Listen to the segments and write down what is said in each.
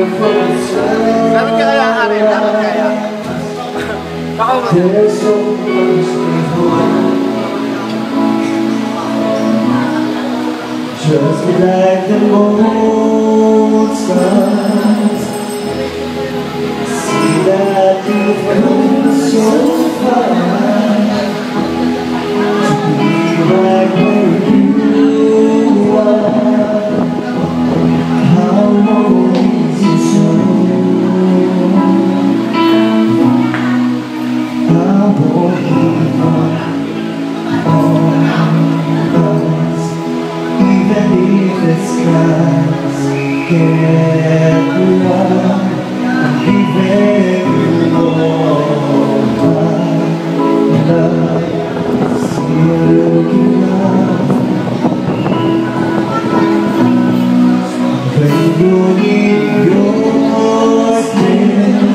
Sabi ka kaya Arin, dapat kaya. Baka mo. Just like the old stars, see that you've come so far to be right where you are. How old is your I won't give up on us, even if the skies get low. I'm giving you all my love. Still looking up when you need your strength.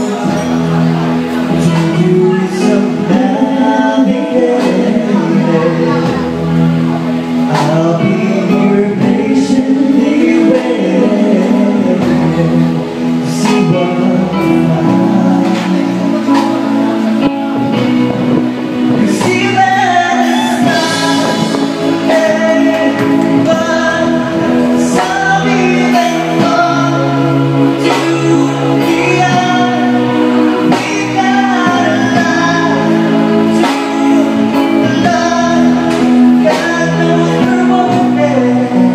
I'll be here patiently waiting to see what I find. You see that stars and something that come to the eye. We got a lot to love. God knows we're broken.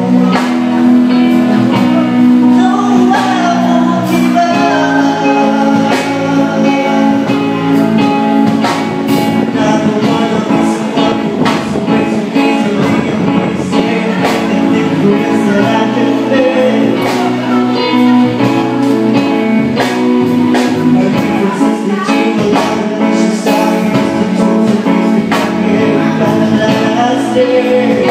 No, I won't give up. Not the one who is someone who wants to break some things to leave me to say anything different that I can live. A difference is between the love and we should stop using the tools and things we got here by the last day.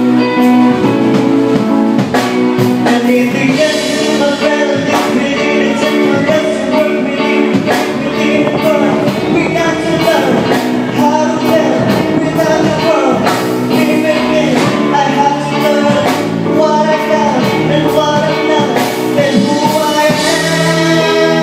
And in the end, my brother lives within it, and for us to work within it, back within it, but we got to learn how to live without the world. Even then, I have to learn what I got and what I'm not, and who I am.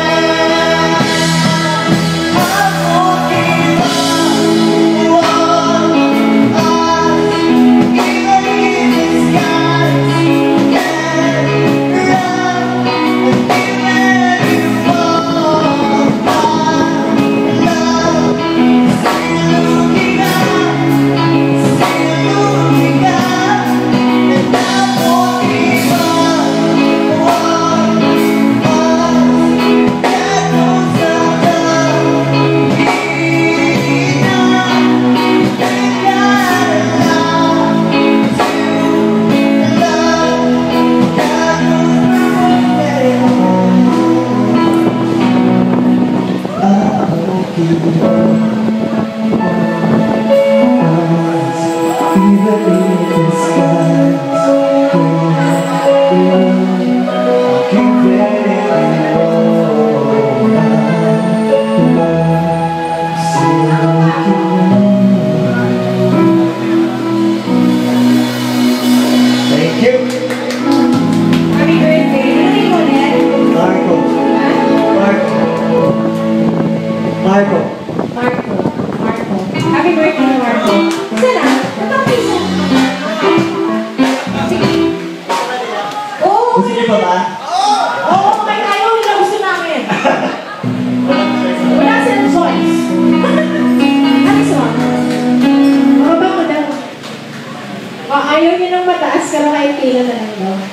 I won't give up on us, even if the skies get rough. I'm giving you all my love. Still looking up, and I won't give up on us. God knows I've done enough. We got a lot to love. God knows we're broken. I won't give up. Even if the skies get low, I'll give it all my love. Still looking up. Thank you. Happy birthday. Ano yung ulit? Marco. Marco. Marco. Marco. Happy birthday, Marco. Sana? Natapos na. Sige. Oo, Gusto niyo pa ba? Oo, may tayo. Hindi na gusto namin. Wala silang choice. Ano gusto mo? Mababa mo daw. Ayaw nyo ng mataas, pero kahit kailan na lang daw.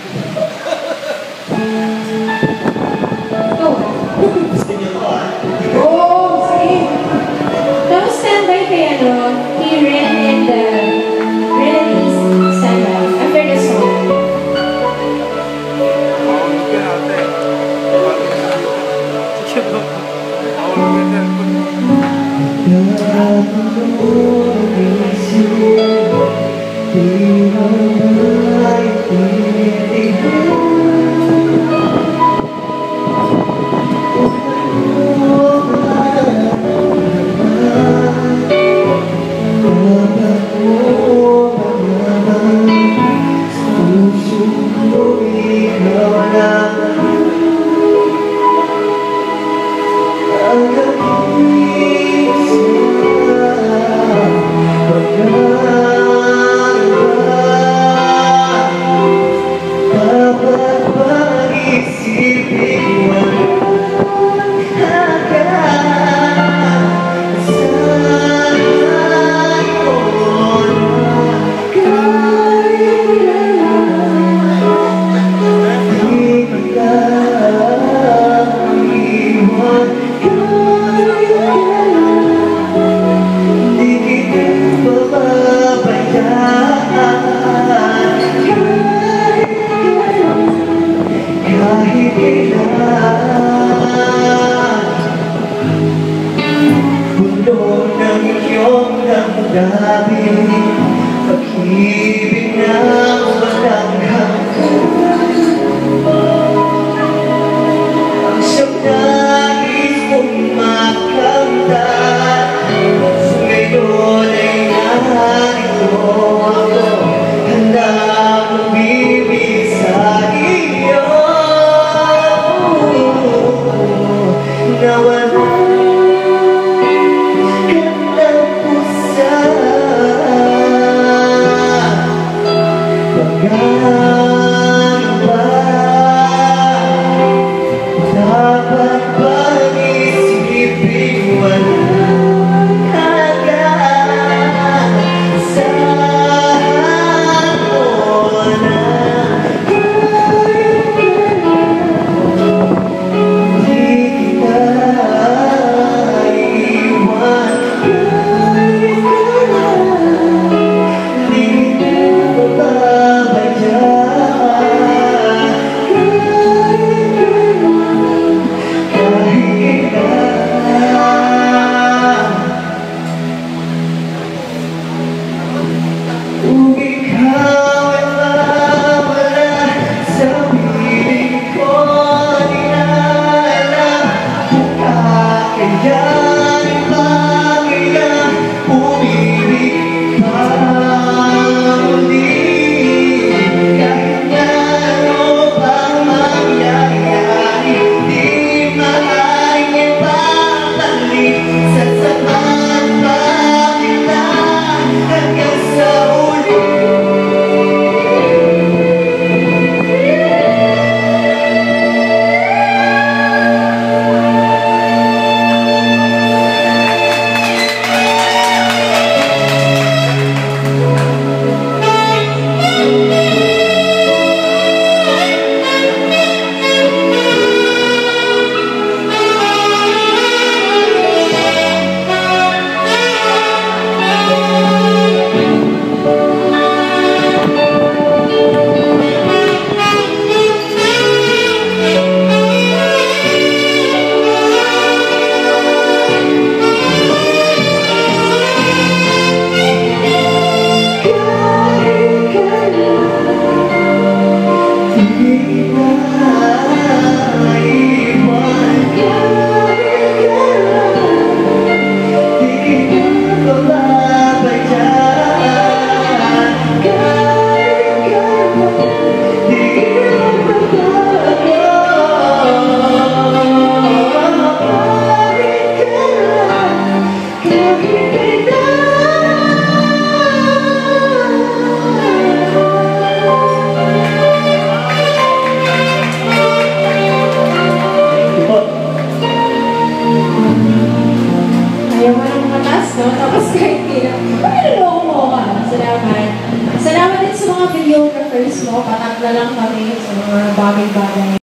Ikaw ba? Gusto niyo to Oo, sige. Tapos standby kaya he ran in the standby after the song. God knows kahit kailan. Bulong ng iyong damdamin, pag-ibig na walang hanggan. Ang siyang nais mong makamtan, ngayon ay narito ako, handa magbibig sa iyo. Na wala dapat bang isipin walang hanggan? Saan mo na di kita iwan? Di kita babayaan. Kung ikaw ay mawala sa piling ko, di na alam kung kakayanin ba kaya umibig pa muli. Kahit na ano pang mangyayari, di maaaring ipabalik. Sasamahan pa kita hanggang sa uli. Ayaw mo ng mga taas, no? Tapos kahit kailan, niloloko mo ka. Salamat. Salamat din sa mga videographers mo. Patatla lang kami sa mga bagay-bagay.